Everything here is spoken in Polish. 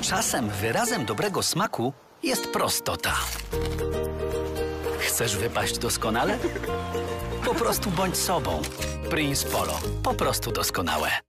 Czasem wyrazem dobrego smaku jest prostota. Chcesz wypaść doskonale? Po prostu bądź sobą. Prince Polo. Po prostu doskonałe.